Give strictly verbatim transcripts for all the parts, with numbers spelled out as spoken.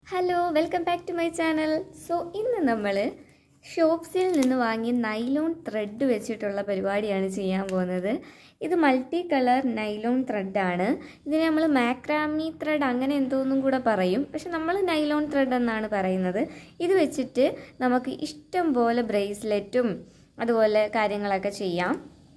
Hello welcome back to my channel. So ഇന്ന് നമ്മൾ ഷോപ്സിൽ നിന്ന് വാങ്ങിയ നൈലോൺ ത്രെഡ് വെച്ചിട്ടുള്ള പരിപാടിയാണ് ചെയ്യാൻ പോകുന്നത്. ഇത് മൾട്ടി കളർ നൈലോൺ ത്രെഡാണ്. ഇതിനെ നമ്മൾ മാക്രാമി ത്രെഡ് അങ്ങനെ എന്തോന്നും കൂടെ പറയും, പക്ഷെ നമ്മൾ നൈലോൺ ത്രെഡ് എന്നാണ് പറയുന്നത്. ഇത് വെച്ചിട്ട് നമുക്ക് ഇഷ്ടം പോലെ ബ്രേസ്ലെറ്റും അതുപോലെ കാര്യങ്ങളൊക്കെ ചെയ്യാം.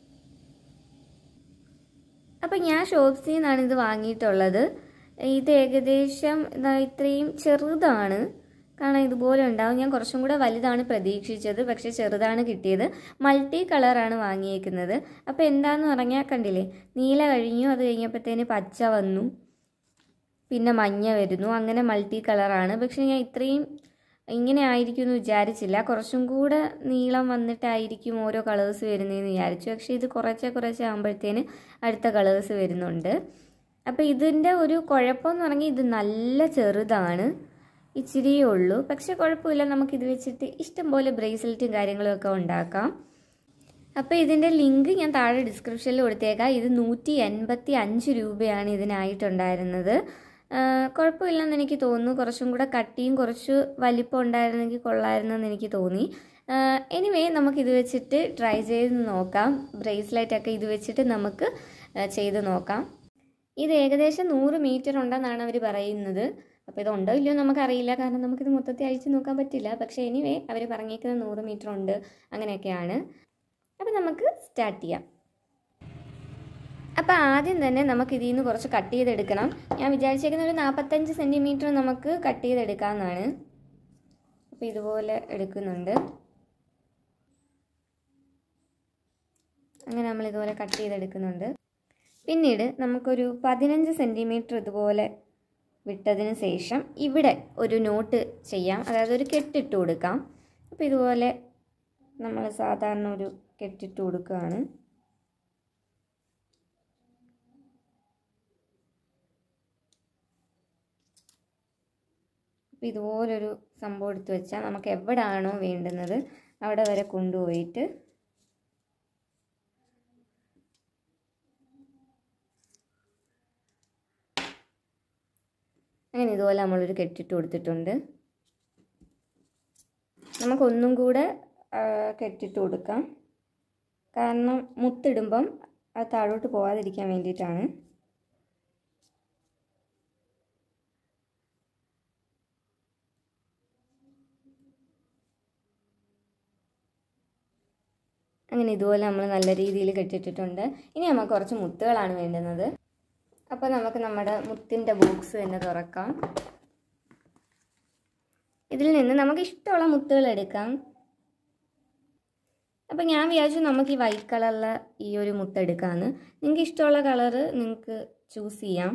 അപ്പം ഞാൻ ഷോപ്സിൽ നിന്നാണ് ഇത് വാങ്ങിയിട്ടുള്ളത്. ഇത് ഏകദേശം ഇത്രയും ചെറുതാണ്, കാരണം ഇതുപോലെ ഉണ്ടാവും. ഞാൻ കുറച്ചും കൂടെ വലുതാണ് പ്രതീക്ഷിച്ചത്, പക്ഷേ ചെറുതാണ് കിട്ടിയത്. മൾട്ടി കളറാണ് വാങ്ങിയേക്കുന്നത്. അപ്പോൾ എന്താണെന്ന് പറഞ്ഞാൽ കണ്ടില്ലേ, നീല കഴിഞ്ഞു, അത് കഴിഞ്ഞപ്പോഴത്തേന് പച്ച വന്നു, പിന്നെ മഞ്ഞ വരുന്നു, അങ്ങനെ മൾട്ടി കളറാണ്. പക്ഷേ ഞാൻ ഇത്രയും ഇങ്ങനെ ആയിരിക്കും എന്ന് വിചാരിച്ചില്ല. കുറച്ചും കൂടെ നീളം വന്നിട്ടായിരിക്കും ഓരോ കളേഴ്സ് വരുന്നതെന്ന് വിചാരിച്ചു. പക്ഷേ ഇത് കുറച്ച് കുറച്ച് ആകുമ്പോഴത്തേന് അടുത്ത കളേഴ്സ് വരുന്നുണ്ട്. അപ്പോൾ ഇതിൻ്റെ ഒരു കുഴപ്പമെന്ന് പറഞ്ഞാൽ ഇത് നല്ല ചെറുതാണ്, ഇച്ചിരിയേ ഉള്ളൂ. പക്ഷേ കുഴപ്പമില്ല, നമുക്കിത് വെച്ചിട്ട് ഇഷ്ടംപോലെ ബ്രേസ്ലെറ്റും കാര്യങ്ങളും ഒക്കെ ഉണ്ടാക്കാം. അപ്പോൾ ഇതിൻ്റെ ലിങ്ക് ഞാൻ താഴെ ഡിസ്ക്രിപ്ഷനിൽ കൊടുത്തേക്കാം. ഇത് നൂറ്റി എൺപത്തി അഞ്ച് രൂപയാണ് ഇതിനായിട്ടുണ്ടായിരുന്നത്. കുഴപ്പമില്ലെന്ന് എനിക്ക് തോന്നുന്നു. കുറച്ചും കൂടെ കട്ടിയും കുറച്ച് വലിപ്പം ഉണ്ടായിരുന്നെങ്കിൽ കൊള്ളായിരുന്നെന്ന് എനിക്ക് തോന്നി. എനിവേ നമുക്കിത് വെച്ചിട്ട് ട്രൈ ചെയ്ത് നോക്കാം. ബ്രേസ്ലെറ്റൊക്കെ ഇത് വെച്ചിട്ട് നമുക്ക് ചെയ്ത് നോക്കാം. ഇത് ഏകദേശം നൂറ് മീറ്റർ ഉണ്ടെന്നാണ് അവർ പറയുന്നത്. അപ്പോൾ ഇതുണ്ടോ ഇല്ലയോ നമുക്കറിയില്ല, കാരണം നമുക്കിത് മൊത്തത്തിൽ അഴിച്ച് നോക്കാൻ പറ്റില്ല. പക്ഷേ എനിവേ അവർ പറഞ്ഞേക്കുന്നത് നൂറ് മീറ്റർ ഉണ്ട്, അങ്ങനെയൊക്കെയാണ്. അപ്പോൾ നമുക്ക് സ്റ്റാർട്ട് ചെയ്യാം. അപ്പോൾ ആദ്യം തന്നെ നമുക്ക് ഇതിൽ നിന്ന് കുറച്ച് കട്ട് ചെയ്തെടുക്കണം. ഞാൻ വിചാരിച്ചേക്കുന്ന ഒരു നാൽപ്പത്തഞ്ച് സെൻറ്റിമീറ്റർ നമുക്ക് കട്ട് ചെയ്തെടുക്കാമെന്നാണ്. അപ്പോൾ ഇതുപോലെ എടുക്കുന്നുണ്ട്. അങ്ങനെ നമ്മളിതുപോലെ കട്ട് ചെയ്തെടുക്കുന്നുണ്ട്. പിന്നീട് നമുക്കൊരു പതിനഞ്ച് സെൻറ്റിമീറ്റർ ഇതുപോലെ വിട്ടതിന് ശേഷം ഇവിടെ ഒരു നോട്ട് ചെയ്യാം, അതായത് ഒരു കെട്ടിട്ട് കൊടുക്കാം. അപ്പോൾ ഇതുപോലെ നമ്മൾ സാധാരണ ഒരു കെട്ടിട്ട് കൊടുക്കുകയാണ്. അപ്പോൾ ഇതുപോലൊരു സംഭവം എടുത്ത് വെച്ചാൽ നമുക്ക് എവിടെയാണോ വേണ്ടുന്നത് അവിടെ വരെ കൊണ്ടുപോയിട്ട് അങ്ങനെ ഇതുപോലെ നമ്മളൊരു കെട്ടിട്ട് കൊടുത്തിട്ടുണ്ട്. നമുക്കൊന്നും കൂടെ കെട്ടിട്ട് കൊടുക്കാം, കാരണം മുത്തിടുമ്പം അത് താഴോട്ട് പോകാതിരിക്കാൻ വേണ്ടിയിട്ടാണ്. അങ്ങനെ ഇതുപോലെ നമ്മൾ നല്ല രീതിയിൽ കെട്ടിട്ടിട്ടുണ്ട്. ഇനി നമുക്ക് കുറച്ച് മുത്തുകളാണ് വേണ്ടുന്നത്. അപ്പോൾ നമുക്ക് നമ്മുടെ മുത്തിൻ്റെ ബോക്സ് തന്നെ തുറക്കാം. ഇതിൽ നിന്ന് നമുക്ക് ഇഷ്ടമുള്ള മുത്തുകൾ എടുക്കാം. അപ്പോൾ ഞാൻ വിചാരിച്ചു നമുക്ക് ഈ വൈറ്റ് കളറിലെ ഈ ഒരു മുത്ത് എടുക്കാമെന്ന്. നിങ്ങൾക്ക് ഇഷ്ടമുള്ള കളറ് നിങ്ങൾക്ക് ചൂസ് ചെയ്യാം.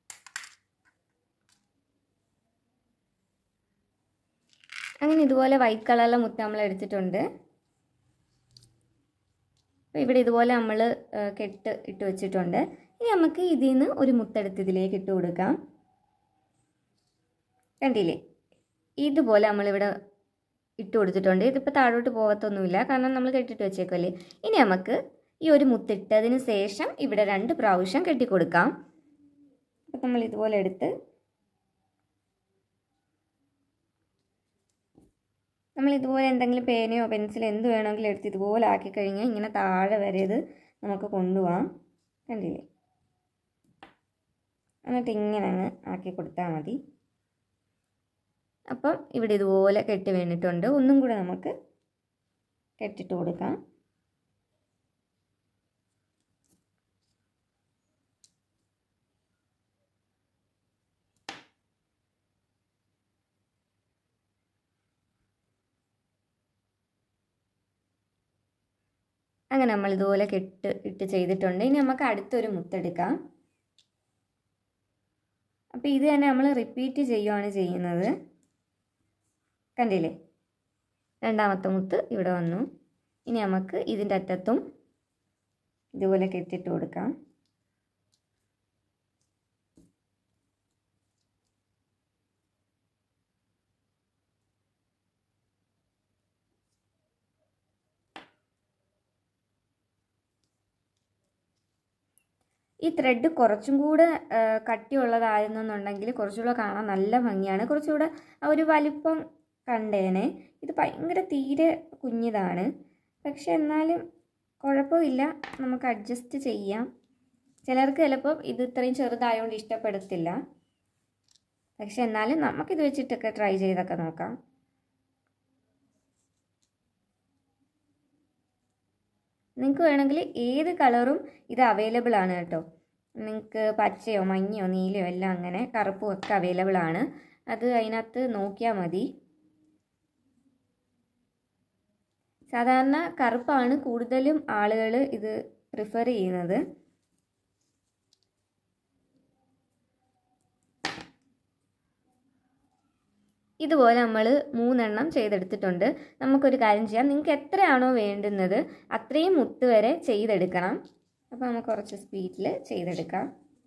അങ്ങനെ ഇതുപോലെ വൈറ്റ് കളറിലെ മുത്ത് നമ്മൾ എടുത്തിട്ടുണ്ട്. അപ്പോൾ ഇവിടെ ഇതുപോലെ നമ്മൾ കെട്ട് ഇട്ട് വെച്ചിട്ടുണ്ട്. ഇനി നമുക്ക് ഇതിൽ നിന്ന് ഒരു മുത്തെടുത്ത് ഇതിലേക്ക് ഇട്ട് കൊടുക്കാം. കണ്ടില്ലേ, ഇതുപോലെ നമ്മളിവിടെ ഇട്ട് കൊടുത്തിട്ടുണ്ട്. ഇതിപ്പോൾ താഴോട്ട് പോകത്തൊന്നുമില്ല, കാരണം നമ്മൾ കെട്ടിട്ട് വെച്ചേക്കല്ലേ. ഇനി നമുക്ക് ഈ ഒരു മുത്തിട്ടതിന് ശേഷം ഇവിടെ രണ്ട് പ്രാവശ്യം കെട്ടിക്കൊടുക്കാം. അപ്പം നമ്മൾ ഇതുപോലെ എടുത്ത് നമ്മൾ ഇതുപോലെ എന്തെങ്കിലും പേനയോ പെൻസിലോ എന്ത് വേണമെങ്കിലും എടുത്ത് ഇതുപോലെ ആക്കി കഴിഞ്ഞാൽ ഇങ്ങനെ താഴെ വരെ ഇത് നമുക്ക് കൊണ്ടുപോകാം. കണ്ടില്ലേ, എന്നിട്ട് ഇങ്ങനെ അങ്ങ് ആക്കി കൊടുത്താൽ മതി. അപ്പം ഇവിടെ ഇതുപോലെ കെട്ടി വീണിട്ടുണ്ട്. ഒന്നും കൂടെ നമുക്ക് കെട്ടിട്ട് കൊടുക്കാം. അങ്ങനെ നമ്മൾ ഇതുപോലെ കെട്ട് ഇട്ട് ചെയ്തിട്ടുണ്ട്. ഇനി നമുക്ക് അടുത്തൊരു മുത്തെടുക്കാം. അപ്പോൾ ഇത് തന്നെ നമ്മൾ റിപ്പീറ്റ് ചെയ്യുകയാണ് ചെയ്യുന്നത്. കണ്ടില്ലേ, രണ്ടാമത്തെ മുത്ത് ഇവിടെ വന്നു. ഇനി നമുക്ക് ഇതിൻ്റെ അറ്റത്തും ഇതുപോലെ കെട്ടിട്ട് കൊടുക്കാം. ഈ ത്രെഡ് കുറച്ചും കൂടെ കട്ടിയുള്ളതായിരുന്നെന്നുണ്ടെങ്കിൽ കുറച്ചുകൂടെ കാണാൻ നല്ല ഭംഗിയാണ്, കുറച്ചുകൂടെ ആ ഒരു വലിപ്പം കണ്ടേനെ. ഇത് ഭയങ്കര തീരെ കുഞ്ഞിതാണ്, പക്ഷെ എന്നാലും കുഴപ്പമില്ല, നമുക്ക് അഡ്ജസ്റ്റ് ചെയ്യാം. ചിലർക്ക് ചിലപ്പോൾ ഇത് ഇത്രയും ചെറുതായതുകൊണ്ട് ഇഷ്ടപ്പെടത്തില്ല, പക്ഷെ എന്നാലും നമുക്കിത് വെച്ചിട്ടൊക്കെ ട്രൈ ചെയ്തൊക്കെ നോക്കാം. നിങ്ങൾക്ക് വേണമെങ്കിൽ ഏത് കളറും ഇത് അവൈലബിൾ ആണ് കേട്ടോ. നിങ്ങൾക്ക് പച്ചയോ മഞ്ഞയോ നീലയോ എല്ലാം അങ്ങനെ കറുപ്പും ഒക്കെ അവൈലബിൾ ആണ്. അത് അതിനകത്ത് നോക്കിയാൽ മതി. സാധാരണ കറുപ്പാണ് കൂടുതലും ആളുകൾ ഇത് പ്രിഫർ ചെയ്യുന്നത്. ഇതുപോലെ നമ്മൾ മൂന്നെണ്ണം ചെയ്തെടുത്തിട്ടുണ്ട്. നമുക്കൊരു കാര്യം ചെയ്യാം, നിങ്ങൾക്ക് എത്രയാണോ വേണ്ടുന്നത് അത്രയും മുത്ത് വരെ ചെയ്തെടുക്കണം. അപ്പോൾ നമുക്ക് കുറച്ച് സ്പീഡിൽ ചെയ്തെടുക്കാം.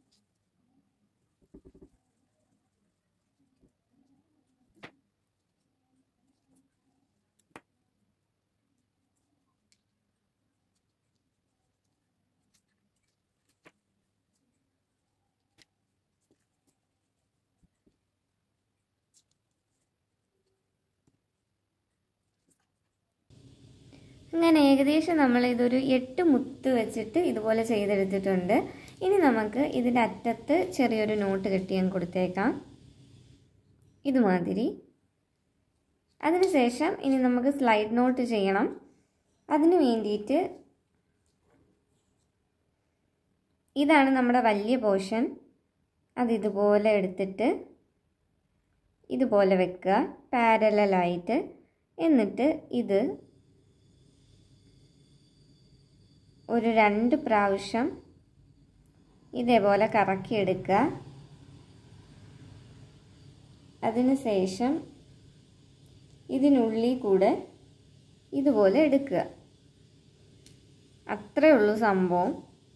അങ്ങനെ ഏകദേശം നമ്മൾ ഇതൊരു എട്ട് മുത്ത് വെച്ചിട്ട് ഇതുപോലെ ചെയ്തെടുത്തിട്ടുണ്ട്. ഇനി നമുക്ക് ഇതിൻ്റെ അറ്റത്ത് ചെറിയൊരു നോട്ട് കെട്ടി ഞാൻ കൊടുത്തേക്കാം, ഇതുമാതിരി. അതിനുശേഷം ഇനി നമുക്ക് സ്ലൈഡ് നോട്ട് ചെയ്യണം. അതിന് വേണ്ടിയിട്ട് ഇതാണ് നമ്മുടെ വലിയ പോർഷൻ. അതിതുപോലെ എടുത്തിട്ട് ഇതുപോലെ വെക്കുക പാരലലായിട്ട്. എന്നിട്ട് ഇത് ഒരു രണ്ട് പ്രാവശ്യം ഇതേപോലെ കറക്കിയെടുക്കുക. അതിനുശേഷം ഇതിനുള്ളിൽ കൂടെ ഇതുപോലെ എടുക്കുക. അത്രയേ ഉള്ളൂ സംഭവം.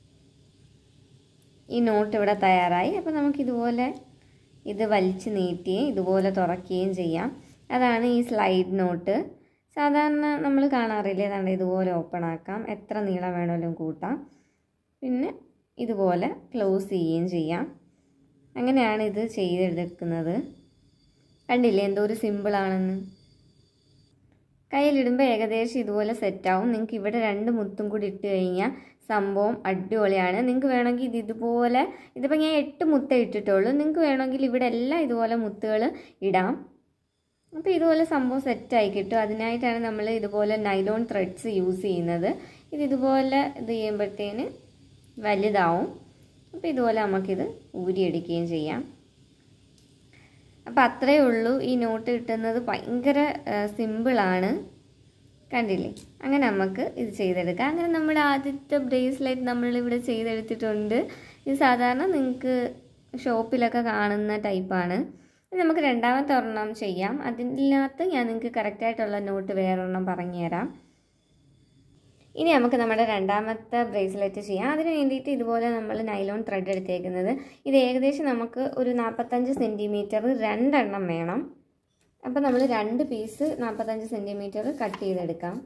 ഈ നോട്ട് ഇവിടെ തയ്യാറായി. അപ്പോൾ നമുക്കിതുപോലെ ഇത് വലിച്ച് നീട്ടുകയും ഇതുപോലെ തുറക്കുകയും ചെയ്യാം. അതാണ് ഈ സ്ലൈഡ് നോട്ട്. സാധാരണ നമ്മൾ കാണാറില്ലേ, ഏതാണ്ട് ഇതുപോലെ ഓപ്പൺ ആക്കാം, എത്ര നീളം വേണമെങ്കിലും കൂട്ടാം, പിന്നെ ഇതുപോലെ ക്ലോസ് ചെയ്യുകയും ചെയ്യാം. അങ്ങനെയാണ് ഇത് ചെയ്തെടുക്കുന്നത്. കണ്ടില്ലേ എന്തോ ഒരു സിമ്പിളാണെന്ന്. കയ്യിലിടുമ്പോൾ ഏകദേശം ഇതുപോലെ സെറ്റാവും. നിങ്ങൾക്ക് ഇവിടെ രണ്ട് മുത്തും കൂടി ഇട്ട് കഴിഞ്ഞാൽ സംഭവം അടിപൊളിയാണ്. നിങ്ങൾക്ക് വേണമെങ്കിൽ ഇത് ഇതുപോലെ, ഇതിപ്പോൾ ഞാൻ എട്ട് മുത്തേ ഇട്ടിട്ടുള്ളൂ, നിങ്ങൾക്ക് വേണമെങ്കിൽ ഇവിടെ എല്ലാം ഇതുപോലെ മുത്തുകൾ ഇടാം. അപ്പോൾ ഇതുപോലെ സംഭവം സെറ്റായി കിട്ടും. അതിനായിട്ടാണ് നമ്മൾ ഇതുപോലെ നൈലോൺ ത്രെഡ്സ് യൂസ് ചെയ്യുന്നത്. ഇത് ഇതുപോലെ ഇത് ചെയ്യുമ്പോഴത്തേന് വലുതാവും. അപ്പോൾ ഇതുപോലെ നമുക്കിത് ഊരിയെടുക്കുകയും ചെയ്യാം. അപ്പോൾ അത്രയേ ഉള്ളൂ. ഈ നോട്ട് കിട്ടുന്നത് ഭയങ്കര സിമ്പിളാണ്, കണ്ടില്ലേ. അങ്ങനെ നമുക്ക് ഇത് ചെയ്തെടുക്കാം. അങ്ങനെ നമ്മുടെ ആദ്യത്തെ ബ്രേസ്ലെറ്റ് നമ്മളിവിടെ ചെയ്തെടുത്തിട്ടുണ്ട്. ഇത് സാധാരണ നിങ്ങൾക്ക് ഷോപ്പിലൊക്കെ കാണുന്ന ടൈപ്പാണ്. നമുക്ക് രണ്ടാമത്തെ ഒരെണ്ണം ചെയ്യാം. അതിനകത്ത് ഞാൻ നിങ്ങൾക്ക് കറക്റ്റായിട്ടുള്ള നോട്ട് വേറൊരെണ്ണം പറഞ്ഞു തരാം. ഇനി നമുക്ക് നമ്മുടെ രണ്ടാമത്തെ ബ്രേസ്ലെറ്റ് ചെയ്യാം. അതിന് വേണ്ടിയിട്ട് ഇതുപോലെ നമ്മൾ നൈലോൺ ത്രെഡ് എടുത്തേക്കുന്നത്. ഇത് ഏകദേശം നമുക്ക് ഒരു നാൽപ്പത്തഞ്ച് സെൻറ്റിമീറ്റർ രണ്ടെണ്ണം വേണം. അപ്പോൾ നമ്മൾ രണ്ട് പീസ് നാൽപ്പത്തഞ്ച് സെൻറ്റിമീറ്റർ കട്ട് ചെയ്തെടുക്കാം.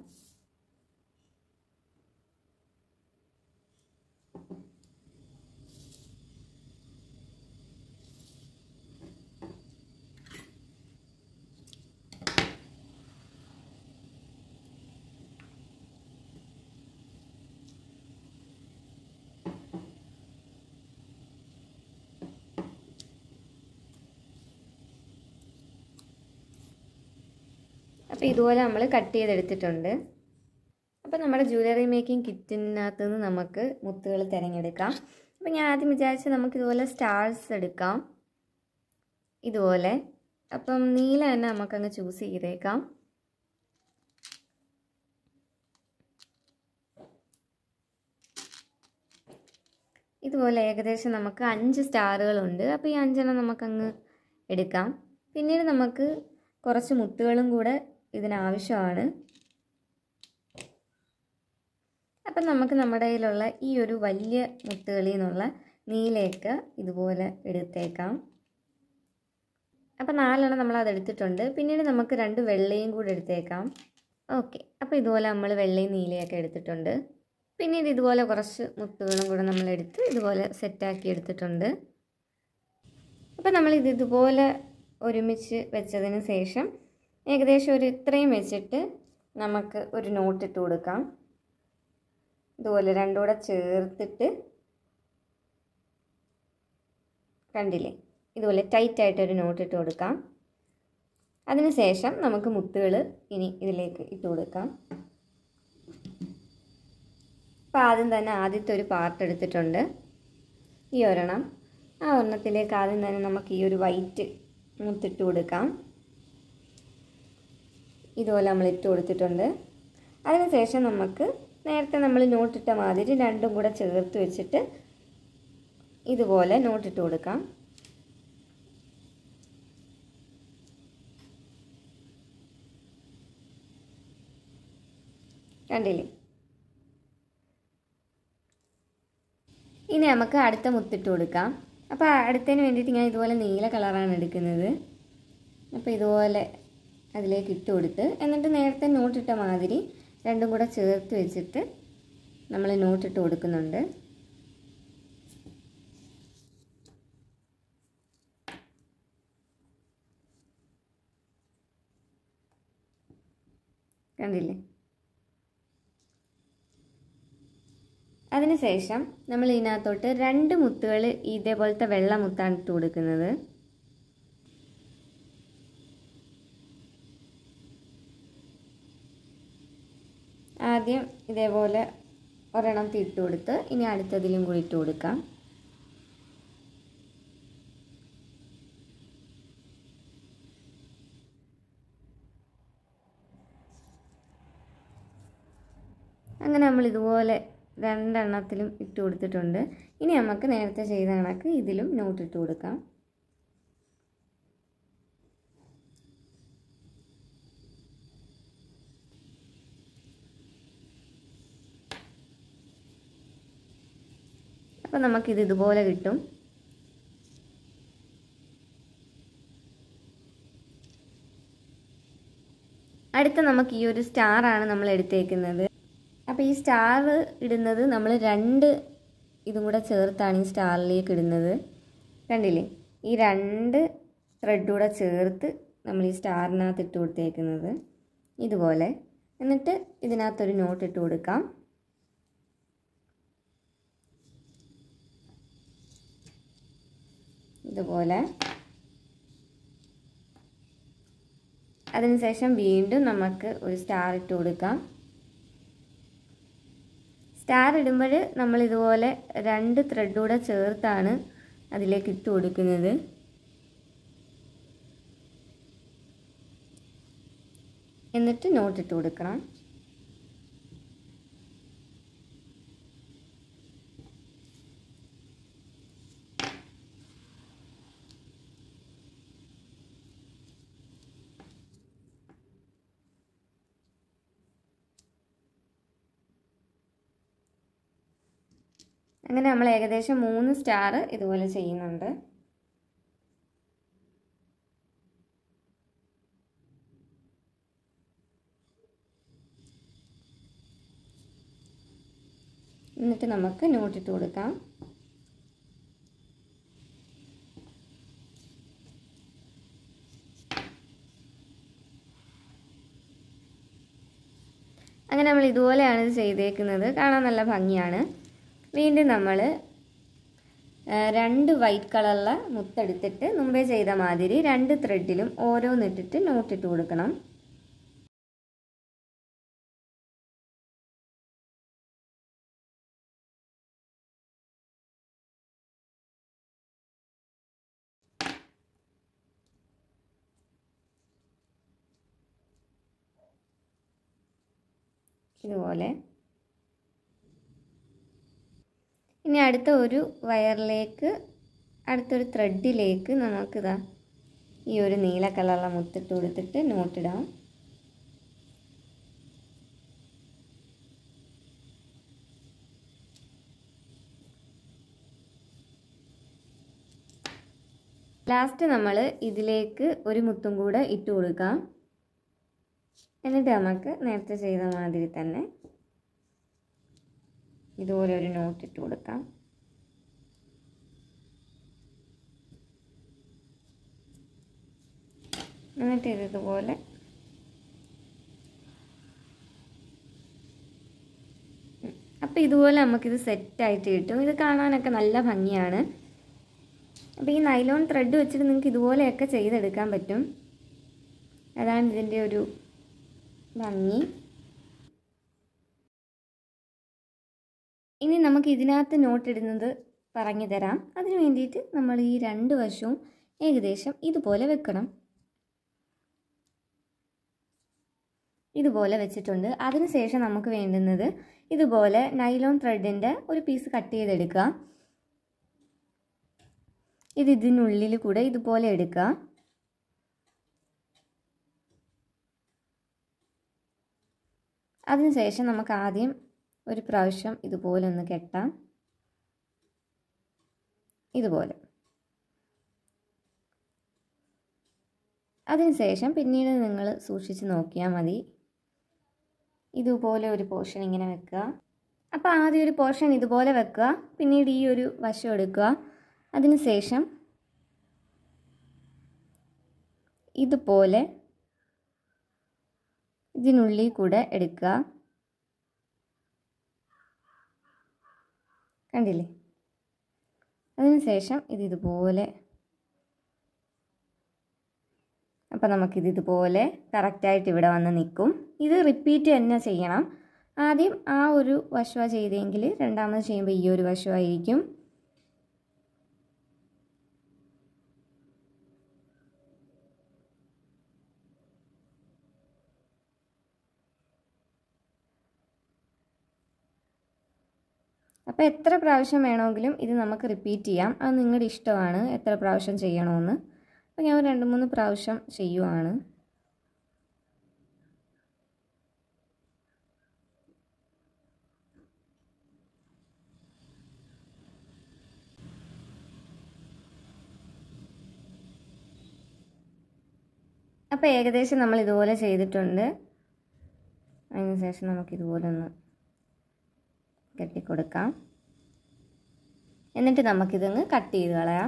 അപ്പോൾ ഇതുപോലെ നമ്മൾ കട്ട് ചെയ്തെടുത്തിട്ടുണ്ട്. അപ്പോൾ നമ്മുടെ ജ്വല്ലറി മേക്കിംഗ് കിറ്റിനകത്ത് നിന്ന് നമുക്ക് മുത്തുകൾ തിരഞ്ഞെടുക്കാം. അപ്പോൾ ഞാൻ ആദ്യം വിചാരിച്ച് നമുക്കിതുപോലെ സ്റ്റാർസ് എടുക്കാം, ഇതുപോലെ. അപ്പം നീല തന്നെ നമുക്കങ്ങ് ചൂസ് ചെയ്തേക്കാം. ഇതുപോലെ ഏകദേശം നമുക്ക് അഞ്ച് സ്റ്റാറുകളുണ്ട്. അപ്പോൾ ഈ അഞ്ചെണ്ണം നമുക്കങ്ങ് എടുക്കാം. പിന്നീട് നമുക്ക് കുറച്ച് മുത്തുകളും കൂടെ ഇതിനാവശ്യമാണ്. അപ്പം നമുക്ക് നമ്മുടെ കയ്യിലുള്ള ഈ ഒരു വലിയ മുത്തുകളിൽ നിന്നുള്ള നീലയൊക്കെ ഇതുപോലെ എടുത്തേക്കാം. അപ്പം നാലെണ്ണം നമ്മളത് എടുത്തിട്ടുണ്ട്. പിന്നീട് നമുക്ക് രണ്ട് വെള്ളയും കൂടെ എടുത്തേക്കാം. ഓക്കെ, അപ്പോൾ ഇതുപോലെ നമ്മൾ വെള്ളയും നീലയൊക്കെ എടുത്തിട്ടുണ്ട്. പിന്നീട് ഇതുപോലെ കുറച്ച് മുത്തുകളും കൂടെ നമ്മളെടുത്ത് ഇതുപോലെ സെറ്റാക്കി എടുത്തിട്ടുണ്ട്. അപ്പോൾ നമ്മളിത് ഇതുപോലെ ഒരുമിച്ച് വെച്ചതിന് ശേഷം ഏകദേശം ഒരു ഇത്രയും വെച്ചിട്ട് നമുക്ക് ഒരു നോട്ടിട്ട് കൊടുക്കാം. ഇതുപോലെ രണ്ടും കൂടെ ചേർത്തിട്ട് കണ്ടില്ലേ, ഇതുപോലെ ടൈറ്റായിട്ടൊരു നോട്ടിട്ട് കൊടുക്കാം. അതിന് ശേഷം നമുക്ക് മുത്തുകൾ ഇനി ഇതിലേക്ക് ഇട്ട് കൊടുക്കാം. അപ്പോൾ ആദ്യം തന്നെ ആദ്യത്തെ ഒരു പാർട്ട് എടുത്തിട്ടുണ്ട്, ഈ ഒരെണ്ണം. ആ ഒരെണ്ണത്തിലേക്ക് ആദ്യം തന്നെ നമുക്ക് ഈ ഒരു വൈറ്റ് മുത്തിട്ട് കൊടുക്കാം. ഇതുപോലെ നമ്മൾ ഇട്ട് കൊടുത്തിട്ടുണ്ട്. അതിന് ശേഷം നമുക്ക് നേരത്തെ നമ്മൾ നോട്ടിട്ട മാതിരി രണ്ടും കൂടെ ചേർത്ത് വെച്ചിട്ട് ഇതുപോലെ നോട്ടിട്ട് കൊടുക്കാം. കണ്ടില്ലേ? ഇനി നമുക്ക് അടുത്ത മുത്തിട്ട് കൊടുക്കാം. അപ്പോൾ അടുത്തതിന് വേണ്ടിയിട്ട് ഞാൻ ഇതുപോലെ നീല കളറാണ് എടുക്കുന്നത്. അപ്പോൾ ഇതുപോലെ അതിലേക്ക് ഇട്ട് കൊടുത്ത് എന്നിട്ട് നേരത്തെ നോട്ടിട്ട മാതിരി രണ്ടും കൂടെ ചേർത്ത് വെച്ചിട്ട് നമ്മൾ നോട്ടിട്ട് കൊടുക്കുന്നുണ്ട്. കണ്ടില്ലേ? അതിനുശേഷം നമ്മൾ ഇതിനകത്തോട്ട് രണ്ട് മുത്തുകൾ ഇതേപോലത്തെ വെള്ള മുത്താണ് ഇട്ട് കൊടുക്കുന്നത്. ആദ്യം ഇതേപോലെ ഒരെണ്ണം ഇട്ട് കൊടുത്ത് ഇനി അടുത്തതിലും കൂടി ഇട്ട് കൊടുക്കാം. അങ്ങനെ നമ്മൾ ഇതുപോലെ രണ്ടെണ്ണത്തിലും ഇട്ട് കൊടുത്തിട്ടുണ്ട്. ഇനി നമുക്ക് നേരത്തെ ചെയ്ത കണക്ക് ഇതിലും നോട്ടിട്ട് കൊടുക്കാം. അപ്പോൾ നമുക്കിത് ഇതുപോലെ കിട്ടും. അടുത്ത നമുക്ക് ഈ ഒരു സ്റ്റാറാണ് നമ്മൾ എടുത്തേക്കുന്നത്. അപ്പോൾ ഈ സ്റ്റാർ ഇടുന്നത് നമ്മൾ രണ്ട് ഇതും കൂടെ ചേർത്താണ് ഈ സ്റ്റാറിലേക്ക് ഇടുന്നത്. കണ്ടില്ലേ? ഈ രണ്ട് ത്രെഡ് കൂടെ ചേർത്ത് നമ്മൾ ഈ സ്റ്റാറിനകത്ത് ഇട്ട് കൊടുത്തേക്കുന്നത് ഇതുപോലെ. എന്നിട്ട് ഇതിനകത്തൊരു നോട്ട് ഇട്ട് കൊടുക്കാം. ഇതുപോലെ. അതിനുശേഷം വീണ്ടും നമുക്ക് ഒരു സ്റ്റാർ ഇട്ട് കൊടുക്കാം. സ്റ്റാർ ഇടുമ്പോൾ നമ്മൾ ഇതുപോലെ രണ്ട് ത്രെഡ് കൂടെ ചേർത്താണ് അതിലേക്ക് ഇട്ട് കൊടുക്കുന്നത്. എന്നിട്ട് നോട്ട് ഇട്ട് കൊടുക്കണം. അങ്ങനെ നമ്മൾ ഏകദേശം മൂന്ന് സ്റ്റാർ ഇതുപോലെ ചെയ്യുന്നുണ്ട്. എന്നിട്ട് നമുക്ക് നോട്ടിട്ട് കൊടുക്കാം. അങ്ങനെ നമ്മൾ ഇതുപോലെയാണ് ഇത് ചെയ്തേക്കുന്നത്. കാണാൻ നല്ല ഭംഗിയാണ്. വീണ്ടും നമ്മൾ രണ്ട് വൈറ്റ് കളറുള്ള മുത്തെടുത്തിട്ട് മുമ്പേ ചെയ്ത മാതിരി രണ്ട് ത്രെഡിലും ഓരോന്നിട്ടിട്ട് നോട്ടിട്ട് കൊടുക്കണം. ഇതുപോലെ. ഇനി അടുത്ത ഒരു വയറിലേക്ക് അടുത്തൊരു ത്രെഡിലേക്ക് നമുക്കിതാ ഈ ഒരു നീല കളറുള്ള മുത്തിട്ട് കൊടുത്തിട്ട് നോട്ടിടാം. ലാസ്റ്റ് നമ്മൾ ഇതിലേക്ക് ഒരു മുത്തും കൂടെ ഇട്ട് കൊടുക്കാം. എന്നിട്ട് നമുക്ക് നേരത്തെ ചെയ്ത മാതിരി തന്നെ ഇതുപോലെ ഒരു നോട്ട് ഇട്ട് കൊടുക്കാം. എന്നിട്ട് ഇതുപോലെ അപ്പോൾ ഇതുപോലെ നമുക്കിത് സെറ്റായിട്ട് കിട്ടും. ഇത് കാണാനൊക്കെ നല്ല ഭംഗിയാണ്. അപ്പോൾ ഈ നൈലോൺ ത്രെഡ് വെച്ചിട്ട് നിങ്ങൾക്ക് ഇതുപോലെയൊക്കെ ചെയ്തെടുക്കാൻ പറ്റും. അതാണ് ഇതിൻ്റെ ഒരു ഭംഗി. ഇനി നമുക്ക് ഇതിനകത്ത് നോട്ട് ഇടുന്നത് പറഞ്ഞു തരാം. അതിന് വേണ്ടിയിട്ട് നമ്മൾ ഈ രണ്ട് വശവും ഏകദേശം ഇതുപോലെ വെക്കണം. ഇതുപോലെ വെച്ചിട്ടുണ്ട്. അതിനുശേഷം നമുക്ക് വേണ്ടുന്നത് ഇതുപോലെ നൈലോൺ ത്രെഡിൻ്റെ ഒരു പീസ് കട്ട് ചെയ്തെടുക്കുക. ഇത് ഇതിനുള്ളിൽ കൂടെ ഇതുപോലെ എടുക്കുക. അതിനുശേഷം നമുക്ക് ആദ്യം ഒരു പ്രാവശ്യം ഇതുപോലെ ഒന്ന് കെട്ടാം. ഇതുപോലെ. അതിനുശേഷം പിന്നീട് നിങ്ങൾ സൂക്ഷിച്ച് നോക്കിയാൽ മതി. ഇതുപോലെ ഒരു പോർഷൻ ഇങ്ങനെ വെക്കുക. അപ്പോൾ ആദ്യം ഒരു പോർഷൻ ഇതുപോലെ വെക്കുക. പിന്നീട് ഈ ഒരു വശം എടുക്കുക. അതിനുശേഷം ഇതുപോലെ ഇതിനുള്ളിൽ കൂടെ എടുക്കുക. കണ്ടില്ലേ? അതിനുശേഷം ഇത് ഇതുപോലെ. അപ്പോൾ നമുക്കിത് ഇതുപോലെ കറക്റ്റായിട്ട് ഇവിടെ വന്ന് നിൽക്കും. ഇത് റിപ്പീറ്റ് തന്നെ ചെയ്യണം. ആദ്യം ആ ഒരു വശം ചെയ്തെങ്കിൽ രണ്ടാമത് ചെയ്യുമ്പോൾ ഈ ഒരു വശമായിരിക്കും. അപ്പോൾ എത്ര പ്രാവശ്യം വേണമെങ്കിലും ഇത് നമുക്ക് റിപ്പീറ്റ് ചെയ്യാം. അത് നിങ്ങളുടെ ഇഷ്ടമാണ് എത്ര പ്രാവശ്യം ചെയ്യണമെന്ന്. അപ്പോൾ ഞാൻ രണ്ട് മൂന്ന് പ്രാവശ്യം ചെയ്യുവാണ്. അപ്പോൾ ഏകദേശം നമ്മൾ ഇതുപോലെ ചെയ്തിട്ടുണ്ട്. അതിനുശേഷം നമുക്കിതുപോലെ ഒന്ന് കെട്ടിക്കൊടുക്കാം. എന്നിട്ട് നമുക്കിതൊന്ന് കട്ട് ചെയ്ത് കളയാം.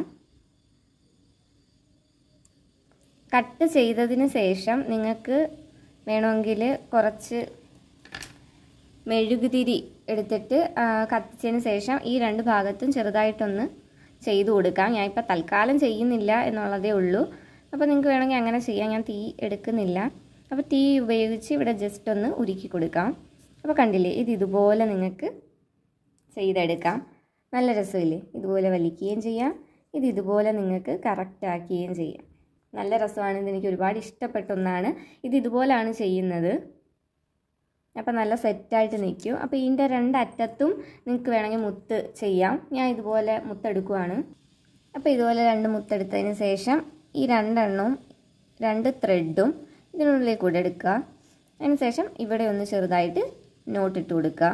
കട്ട് ചെയ്തതിന് ശേഷം നിങ്ങൾക്ക് വേണമെങ്കിൽ കുറച്ച് മെഴുകുതിരി എടുത്തിട്ട് കത്തിച്ചതിന് ശേഷം ഈ രണ്ട് ഭാഗത്തും ചെറുതായിട്ടൊന്ന് ചെയ്തു കൊടുക്കാം. ഞാൻ ഇപ്പോൾ തൽക്കാലം ചെയ്യുന്നില്ല എന്നുള്ളതേ ഉള്ളൂ. അപ്പോൾ നിങ്ങൾക്ക് വേണമെങ്കിൽ അങ്ങനെ ചെയ്യാം. ഞാൻ തീ എടുക്കുന്നില്ല. അപ്പോൾ തീ ഉപയോഗിച്ച് ഇവിടെ ജസ്റ്റ് ഒന്ന് ഉരുക്കി കൊടുക്കാം. അപ്പോൾ കണ്ടില്ലേ, ഇത് ഇതുപോലെ നിങ്ങൾക്ക് ചെയ്തെടുക്കാം. നല്ല രസമില്ലേ? ഇതുപോലെ വലിക്കുകയും ചെയ്യാം. ഇത് ഇതുപോലെ നിങ്ങൾക്ക് കറക്റ്റ് ആക്കുകയും ചെയ്യാം. നല്ല രസമാണ്. ഇതെനിക്ക് ഒരുപാട് ഇഷ്ടപ്പെട്ട ഒന്നാണ്. ഇത് ഇതുപോലെയാണ് ചെയ്യുന്നത്. അപ്പോൾ നല്ല സെറ്റായിട്ട് നിൽക്കും. അപ്പോൾ ഇതിൻ്റെ രണ്ടറ്റത്തും നിങ്ങൾക്ക് വേണമെങ്കിൽ മുത്ത് ചെയ്യാം. ഞാൻ ഇതുപോലെ മുത്തെടുക്കുവാണ്. അപ്പോൾ ഇതുപോലെ രണ്ട് മുത്തെടുത്തതിന് ശേഷം ഈ രണ്ടെണ്ണവും രണ്ട് ത്രെഡും ഇതിനുള്ളിൽ കൂടെ എടുക്കുക. അതിന് ശേഷം ഇവിടെ ഒന്ന് ചെറുതായിട്ട് നോട്ടിട്ട് കൊടുക്കുക.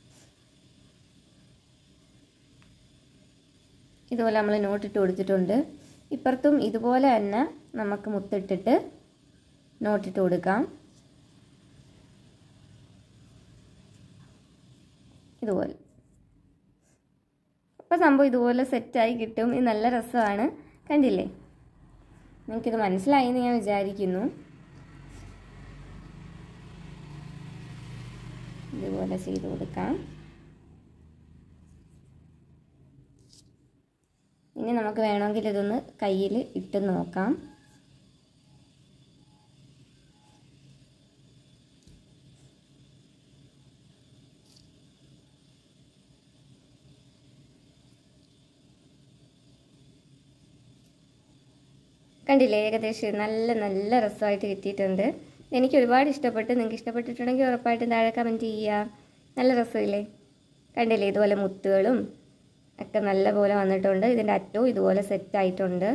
ഇതുപോലെ നമ്മൾ നോട്ടിട്ട് കൊടുത്തിട്ടുണ്ട്. ഇപ്പുറത്തും ഇതുപോലെ തന്നെ നമുക്ക് മുത്തിട്ടിട്ട് നോട്ടിട്ട് കൊടുക്കാം. ഇതുപോലെ. അപ്പോൾ സംഭവം ഇതുപോലെ സെറ്റായി കിട്ടും. ഇത് നല്ല രസമാണ്. കണ്ടില്ലേ? നിങ്ങൾക്കിത് മനസ്സിലായി എന്ന് ഞാൻ വിചാരിക്കുന്നു. ഇതുപോലെ ചെയ്ത് കൊടുക്കാം. ഇനി നമുക്ക് വേണമെങ്കിൽ ഇതൊന്ന് കയ്യിൽ ഇട്ട് നോക്കാം. കണ്ടില്ലേ? ഏകദേശം നല്ല നല്ല രസമായിട്ട് കിട്ടിയിട്ടുണ്ട്. എനിക്ക് ഒരുപാട് ഇഷ്ടപ്പെട്ടു. നിങ്ങൾക്ക് ഇഷ്ടപ്പെട്ടിട്ടുണ്ടെങ്കിൽ ഉറപ്പായിട്ടും താഴെ കമൻറ്റ് ചെയ്യുക. നല്ല രസമില്ലേ? കണ്ടില്ലേ? ഇതുപോലെ മുത്തുകളും ഒക്കെ നല്ല പോലെ വന്നിട്ടുണ്ട്. ഇതിൻ്റെ അറ്റവും ഇതുപോലെ സെറ്റായിട്ടുണ്ട്.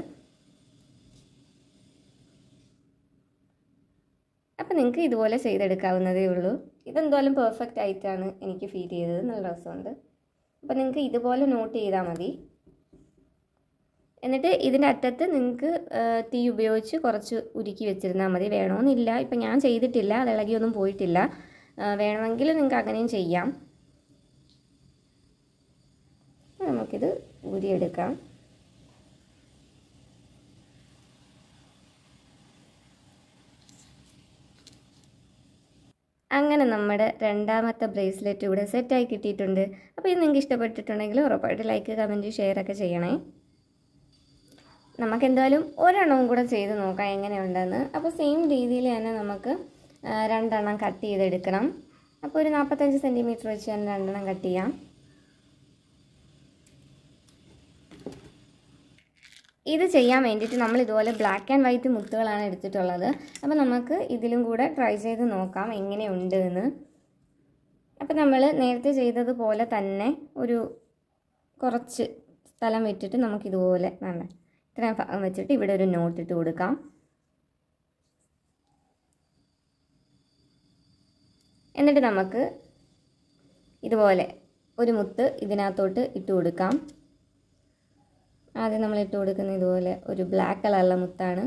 അപ്പം നിങ്ങൾക്ക് ഇതുപോലെ ചെയ്തെടുക്കാവുന്നതേ ഉള്ളൂ. ഇതെന്തായാലും പെർഫെക്റ്റ് ആയിട്ടാണ് എനിക്ക് ഫീൽ ചെയ്തത്. നല്ല രസമുണ്ട്. അപ്പം നിങ്ങൾക്ക് ഇതുപോലെ നോട്ട് ചെയ്താൽ മതി. എന്നിട്ട് ഇതിൻ്റെ അറ്റത്ത് നിങ്ങൾക്ക് തീ ഉപയോഗിച്ച് കുറച്ച് ഉരുക്കി വെച്ചിരുന്നാൽ മതി. വേണമെന്നില്ല. ഇപ്പം ഞാൻ ചെയ്തിട്ടില്ല, അത് ഇളകിയൊന്നും പോയിട്ടില്ല. വേണമെങ്കിൽ നിങ്ങൾക്ക് അങ്ങനെയും ചെയ്യാം. നമുക്കിത് ഊരിയെടുക്കാം. അങ്ങനെ നമ്മുടെ രണ്ടാമത്തെ ബ്രേസ്ലെറ്റ് ഇവിടെ സെറ്റായി കിട്ടിയിട്ടുണ്ട്. അപ്പോൾ ഇത് നിങ്ങൾക്ക് ഇഷ്ടപ്പെട്ടിട്ടുണ്ടെങ്കിൽ ഉറപ്പായിട്ട് ലൈക്ക്, കമൻറ്റ്, ഷെയർ ഒക്കെ ചെയ്യണേ. നമുക്ക് എന്തായാലും ഒരെണ്ണവും കൂടെ ചെയ്ത് നോക്കാം എങ്ങനെയുണ്ടെന്ന്. അപ്പോൾ സെയിം രീതിയിൽ തന്നെ നമുക്ക് രണ്ടെണ്ണം കട്ട് ചെയ്തെടുക്കണം. അപ്പോൾ ഒരു നാൽപ്പത്തഞ്ച് സെൻറ്റിമീറ്റർ വെച്ച് തന്നെ രണ്ടെണ്ണം കട്ട് ചെയ്യാം. ഇത് ചെയ്യാൻ വേണ്ടിയിട്ട് നമ്മൾ ഇതുപോലെ ബ്ലാക്ക് ആൻഡ് വൈറ്റ് മുത്തുകളാണ് എടുത്തിട്ടുള്ളത്. അപ്പോൾ നമുക്ക് ഇതിലും കൂടെ ട്രൈ ചെയ്ത് നോക്കാം എങ്ങനെയുണ്ട് എന്ന്. അപ്പോൾ നമ്മൾ നേരത്തെ ചെയ്തതുപോലെ തന്നെ ഒരു കുറച്ച് സ്ഥലം വിട്ടിട്ട് നമുക്കിതുപോലെ വേണ്ട ഇത്രയും ഭാഗം വെച്ചിട്ട് ഇവിടെ ഒരു നോട്ട് ഇട്ട് കൊടുക്കാം. എന്നിട്ട് നമുക്ക് ഇതുപോലെ ഒരു മുത്ത് ഇതിനകത്തോട്ട് ഇട്ട് കൊടുക്കാം. ആദ്യം നമ്മൾ ഇട്ട് കൊടുക്കുന്ന ഇതുപോലെ ഒരു ബ്ലാക്ക് കളറുള്ള മുത്താണ്.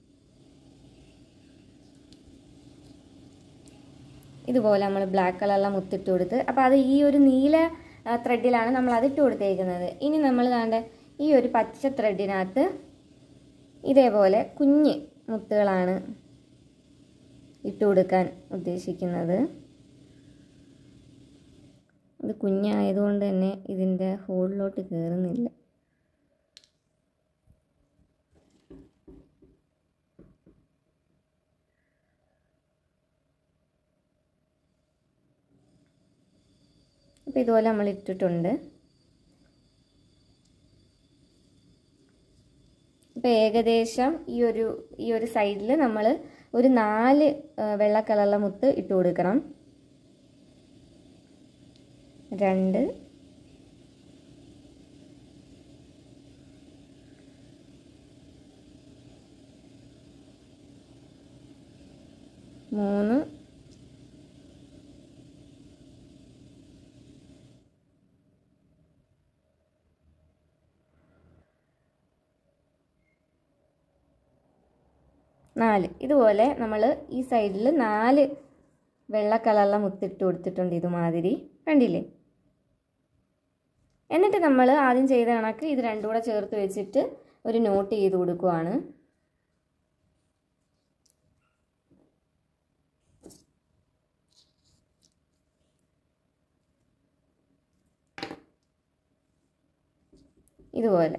ഇതുപോലെ നമ്മൾ ബ്ലാക്ക് കളറുള്ള മുത്തിട്ട് കൊടുത്ത്, അപ്പോൾ അത് ഈ ഒരു നീല ത്രെഡിലാണ് നമ്മൾ അതിട്ട് കൊടുത്തേക്കുന്നത്. ഇനി നമ്മൾ കാണേണ്ട ഈ ഒരു പച്ച ത്രെഡിനകത്ത് ഇതേപോലെ കുഞ്ഞ് മുത്തുകളാണ് ഇട്ട് കൊടുക്കാൻ ഉദ്ദേശിക്കുന്നത്. ഇത് കുഞ്ഞായതുകൊണ്ട് തന്നെ ഇതിൻ്റെ ഹോളിലോട്ട് കയറുന്നില്ല. അപ്പോൾ ഇതുപോലെ നമ്മൾ ഇട്ടിട്ടുണ്ട്. അപ്പോൾ ഏകദേശം ഈ ഒരു ഈ ഒരു സൈഡിൽ നമ്മൾ ഒരു നാല് വെള്ള കളറുള്ള മുത്ത് ഇട്ട് കൊടുക്കണം. രണ്ട്, മൂന്ന്, നാല്. ഇതുപോലെ നമ്മൾ ഈ സൈഡിൽ നാല് വെള്ള കളറുള്ള മുത്തിട്ട് കൊടുത്തിട്ടുണ്ട് ഇതുമാതിരി, കണ്ടില്ലേ? എന്നിട്ട് നമ്മൾ ആദ്യം ചെയ്ത കണക്ക് ഇത് രണ്ടും കൂടെ ചേർത്ത് വെച്ചിട്ട് ഒരു നോട്ട് ചെയ്ത് കൊടുക്കുവാണ്. ഇതുപോലെ.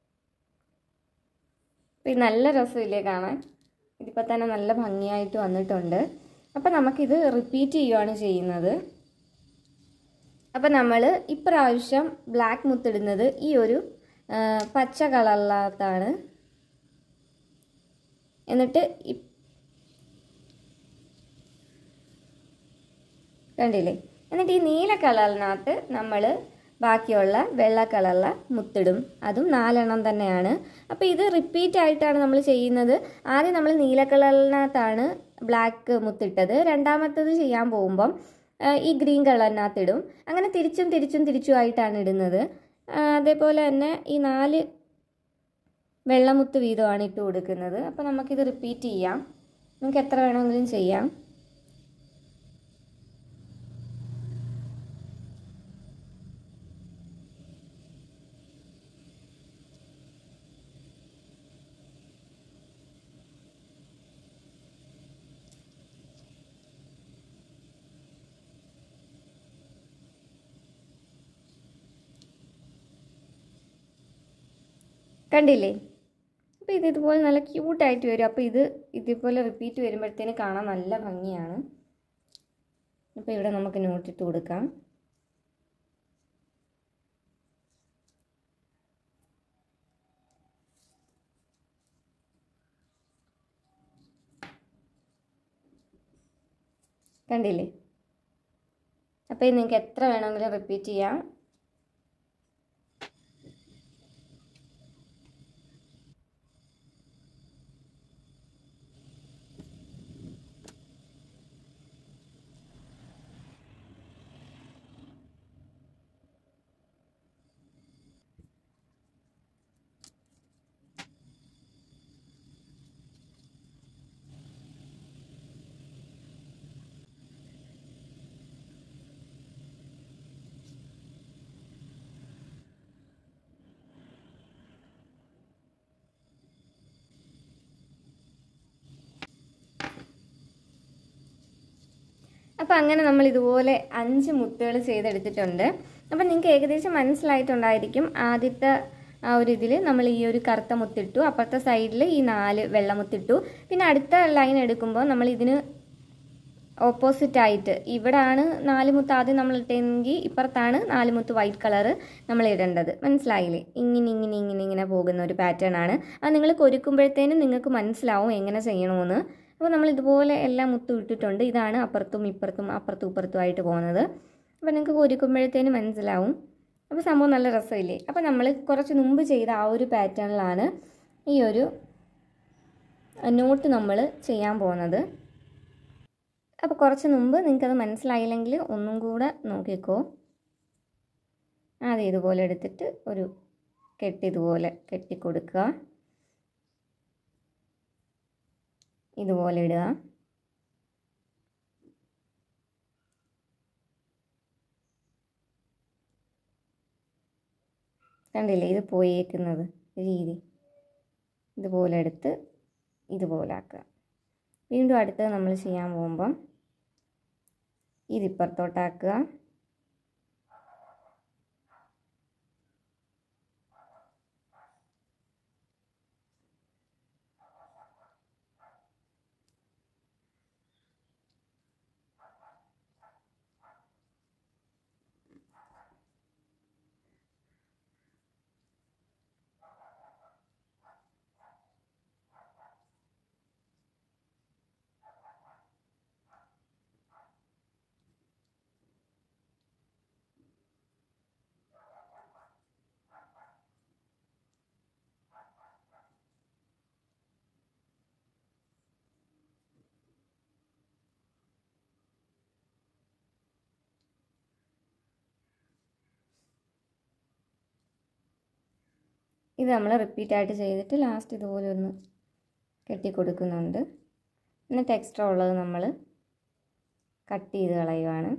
ഇത് നല്ല രസമില്ലേ കാണാൻ? ഇതിപ്പോൾ തന്നെ നല്ല ഭംഗിയായിട്ട് വന്നിട്ടുണ്ട്. അപ്പോൾ നമുക്കിത് റിപ്പീറ്റ് ചെയ്യുകയാണ് ചെയ്യുന്നത്. അപ്പോൾ നമ്മൾ ഇപ്രാവശ്യം ബ്ലാക്ക് മുത്തിടുന്നത് ഈ ഒരു പച്ച കളറിനകത്താണ്. എന്നിട്ട് കണ്ടില്ലേ? എന്നിട്ട് ഈ നീല കളറിനകത്ത് നമ്മൾ ബാക്കിയുള്ള വെള്ള കളറില മുത്തിടും. അതും നാലെണ്ണം തന്നെയാണ്. അപ്പോൾ ഇത് റിപ്പീറ്റ് ആയിട്ടാണ് നമ്മൾ ചെയ്യുന്നത്. ആദ്യം നമ്മൾ നീല കളറിനകത്താണ് ബ്ലാക്ക് മുത്തിട്ടത്. രണ്ടാമത്തത് ചെയ്യാൻ പോകുമ്പം ഈ ഗ്രീൻ കളറിനകത്തിടും. അങ്ങനെ തിരിച്ചും തിരിച്ചും തിരിച്ചുമായിട്ടാണ് ഇടുന്നത്. അതേപോലെ തന്നെ ഈ നാല് വെള്ളമുത്ത് വീതമാണ് ഇട്ട് കൊടുക്കുന്നത്. അപ്പോൾ നമുക്കിത് റിപ്പീറ്റ് ചെയ്യാം. നമുക്ക് എത്ര വേണമെങ്കിലും ചെയ്യാം. കണ്ടില്ലേ? അപ്പോൾ ഇത് ഇതുപോലെ നല്ല ക്യൂട്ടായിട്ട് വരും. അപ്പോൾ ഇത് ഇതേപോലെ റിപ്പീറ്റ് വരുമ്പോഴത്തേന് കാണാൻ നല്ല ഭംഗിയാണ്. അപ്പോൾ ഇവിടെ നമുക്ക് നോട്ടിട്ട് കൊടുക്കാം. കണ്ടില്ലേ? അപ്പോൾ ഇത് നിങ്ങൾക്ക് എത്ര വേണമെങ്കിലും റിപ്പീറ്റ് ചെയ്യാം. അപ്പോൾ അങ്ങനെ നമ്മൾ ഇതുപോലെ അഞ്ച് മുത്തുകൾ ചെയ്തെടുത്തിട്ടുണ്ട്. അപ്പം നിങ്ങൾക്ക് ഏകദേശം മനസ്സിലായിട്ടുണ്ടായിരിക്കും. ആദ്യത്തെ ആ ഒരു ഇതിൽ നമ്മൾ ഈ ഒരു കറുത്ത മുത്തിട്ടു, അപ്പുറത്തെ സൈഡിൽ ഈ നാല് വെള്ള മുത്തിട്ടു. പിന്നെ അടുത്ത ലൈൻ എടുക്കുമ്പോൾ നമ്മൾ ഇതിന് ഓപ്പോസിറ്റായിട്ട് ഇവിടാണ് നാല് മുത്ത് ആദ്യം നമ്മൾ ഇട്ടെങ്കിൽ ഇപ്പുറത്താണ് നാല് മുത്ത് വൈറ്റ് കളറ് നമ്മൾ ഇടേണ്ടത്. മനസ്സിലായില്ലേ? ഇങ്ങനെ ഇങ്ങനെ ഇങ്ങനെ ഇങ്ങനെ പോകുന്ന ഒരു പാറ്റേൺ ആണ്. അത് നിങ്ങൾ കൊരുക്കുമ്പോഴത്തേനും നിങ്ങൾക്ക് മനസ്സിലാവും എങ്ങനെ ചെയ്യണമെന്ന്. അപ്പോൾ നമ്മൾ ഇതുപോലെ എല്ലാ മുത്തും ഇട്ടിട്ടുണ്ട്. ഇതാണ് അപ്പുറത്തും ഇപ്പുറത്തും അപ്പുറത്തും ഇപ്പുറത്തുമായിട്ട് പോകുന്നത്. അപ്പോൾ നിങ്ങൾക്ക് കൊരുക്കുമ്പോഴത്തേനും മനസ്സിലാവും. അപ്പോൾ സംഭവം നല്ല രസമില്ലേ? അപ്പോൾ നമ്മൾ കുറച്ച് മുമ്പ് ചെയ്ത ആ ഒരു പാറ്റേണിലാണ് ഈ ഒരു നോട്ട് നമ്മൾ ചെയ്യാൻ പോകുന്നത്. അപ്പോൾ കുറച്ച് മുമ്പ് നിങ്ങൾക്കത് മനസ്സിലായില്ലെങ്കിൽ ഒന്നും കൂടെ നോക്കിക്കോ. ആദ്യം ഇതുപോലെ എടുത്തിട്ട് ഒരു കെട്ടി ഇതുപോലെ കെട്ടിക്കൊടുക്കുക. ഇതുപോലെ ഇടുക. കണ്ടില്ലേ ഇത് പോയേക്കുന്നത് രീതി? ഇതുപോലെ എടുത്ത് ഇതുപോലെ ആക്കുക. വീണ്ടും അടുത്തത് നമ്മൾ ചെയ്യാൻ പോകുമ്പം ഇതിപ്പുറത്തോട്ടാക്കുക. ഇത് നമ്മൾ റിപ്പീറ്റായിട്ട് ചെയ്തിട്ട് ലാസ്റ്റ് ഇതുപോലെ ഒന്ന് കെട്ടിക്കൊടുക്കുന്നുണ്ട്. എന്നിട്ട് എക്സ്ട്രാ ഉള്ളത് നമ്മൾ കട്ട് ചെയ്ത് കളയുകയാണ്.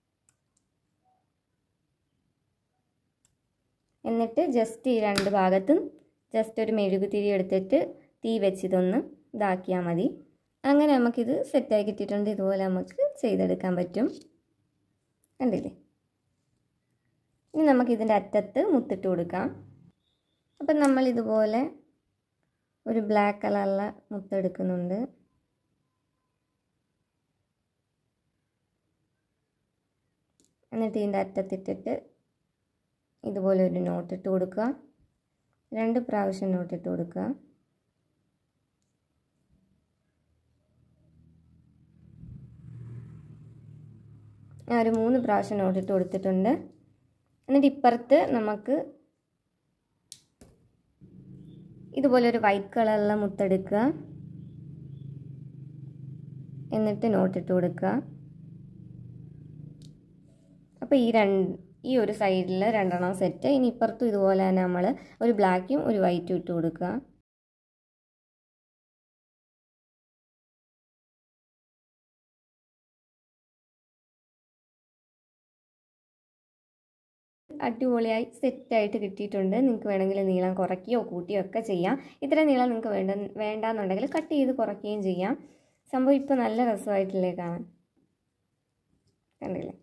എന്നിട്ട് ജസ്റ്റ് ഈ രണ്ട് ഭാഗത്തും ജസ്റ്റ് ഒരു മെഴുകുതിരി എടുത്തിട്ട് തീ വെച്ചിതൊന്ന് ഇതാക്കിയാൽ മതി. അങ്ങനെ നമുക്കിത് സെറ്റായി കിട്ടിയിട്ടുണ്ട്. ഇതുപോലെ നമുക്ക് ചെയ്തെടുക്കാൻ പറ്റും. കണ്ടില്ലേ? ഇനി നമുക്കിതിൻ്റെ അറ്റത്ത് മുത്തിട്ട് കൊടുക്കാം. അപ്പം നമ്മൾ ഇതുപോലെ ഒരു ബ്ലാക്ക് കളറിലെ മുത്തെടുക്കുന്നുണ്ട്. എന്നിട്ട് ഇതിൻ്റെ അറ്റത്തിട്ടിട്ട് ഇതുപോലെ ഒരു നോട്ടിട്ട് കൊടുക്കുക. രണ്ട് പ്രാവശ്യം നോട്ടിട്ട് കൊടുക്കുക. ഞാൻ ഒരു മൂന്ന് പ്രാവശ്യം നോട്ടിട്ട് കൊടുത്തിട്ടുണ്ട്. എന്നിട്ട് ഇപ്പുറത്ത് നമുക്ക് ഇതുപോലെ ഒരു വൈറ്റ് കളറിലെ മുത്തെടുക്കുക. എന്നിട്ട് നോട്ടിട്ട് കൊടുക്കുക. അപ്പോൾ ഈ രണ്ട് ഈ ഒരു സൈഡിൽ രണ്ടെണ്ണം സെറ്റ്. ഇനി ഇപ്പുറത്തും ഇതുപോലെ തന്നെ നമ്മൾ ഒരു ബ്ലാക്കും ഒരു വൈറ്റും ഇട്ട് കൊടുക്കുക. അടിപൊളിയായി സെറ്റായിട്ട് കിട്ടിയിട്ടുണ്ട്. നിങ്ങൾക്ക് വേണമെങ്കിൽ നീളം കുറയ്ക്കുകയോ കൂട്ടുകയോ ഒക്കെ ചെയ്യാം. ഇത്രയും നീളം നിങ്ങൾക്ക് വേണ്ട വേണ്ടാന്നുണ്ടെങ്കിൽ കട്ട് ചെയ്ത് കുറയ്ക്കുകയും ചെയ്യാം. സംഭവം ഇപ്പോൾ നല്ല രസമായിട്ടില്ലേ കാണാൻ? കണ്ടില്ലേ?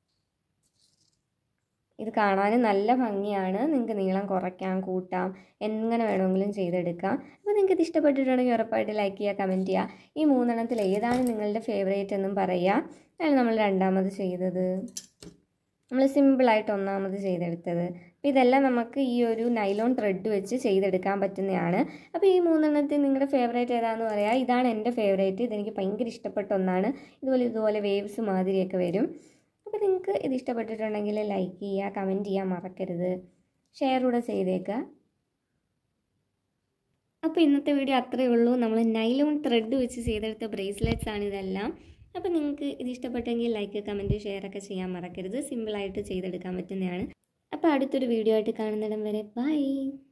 ഇത് കാണാനും നല്ല ഭംഗിയാണ്. നിങ്ങൾക്ക് നീളം കുറയ്ക്കാം, കൂട്ടാം, എങ്ങനെ വേണമെങ്കിലും ചെയ്തെടുക്കാം. അപ്പോൾ നിങ്ങൾക്ക് ഇത് ഇഷ്ടപ്പെട്ടിട്ടുണ്ടെങ്കിൽ ഉറപ്പായിട്ട് ലൈക്ക് ചെയ്യുക, കമൻറ്റ് ചെയ്യുക. ഈ മൂന്നെണ്ണത്തിൽ ഏതാണ് നിങ്ങളുടെ ഫേവറേറ്റ് എന്നും പറയുക. അതാണ് നമ്മൾ രണ്ടാമത് ചെയ്തത്. നമ്മൾ സിമ്പിളായിട്ട് ഒന്നാമത് ചെയ്തെടുത്തത്. അപ്പോൾ ഇതെല്ലാം നമുക്ക് ഈ ഒരു നൈലോൺ ത്രെഡ് വെച്ച് ചെയ്തെടുക്കാൻ പറ്റുന്നതാണ്. അപ്പോൾ ഈ മൂന്നെണ്ണത്തിൽ നിങ്ങളുടെ ഫേവറേറ്റ് ഏതാണെന്ന് പറയാം. ഇതാണ് എൻ്റെ ഫേവറേറ്റ്. ഇതെനിക്ക് ഭയങ്കര ഇഷ്ടപ്പെട്ട ഒന്നാണ്. ഇതുപോലെ ഇതുപോലെ വേവ്സ് മാതിരിയൊക്കെ വരും. അപ്പോൾ നിങ്ങൾക്ക് ഇത് ഇഷ്ടപ്പെട്ടിട്ടുണ്ടെങ്കിൽ ലൈക്ക് ചെയ്യുക, കമൻറ്റ് ചെയ്യാൻ മറക്കരുത്, ഷെയർ കൂടെ ചെയ്തേക്കുക. അപ്പോൾ ഇന്നത്തെ വീഡിയോ അത്രയേ ഉള്ളൂ. നമ്മൾ നൈലോൺ ത്രെഡ് വെച്ച് ചെയ്തെടുത്ത ബ്രേസ്ലെറ്റ്സ് ആണ് ഇതെല്ലാം. അപ്പോൾ നിങ്ങൾക്ക് ഇത് ഇഷ്ടപ്പെട്ടെങ്കിൽ ലൈക്ക്, കമൻറ്റ്, ഷെയർ ഒക്കെ ചെയ്യാൻ മറക്കരുത്. സിമ്പിളായിട്ട് ചെയ്തെടുക്കാൻ പറ്റുന്നതാണ്. അപ്പോൾ അടുത്തൊരു വീഡിയോ ആയിട്ട് കാണുന്നിടം വരെ ബൈ.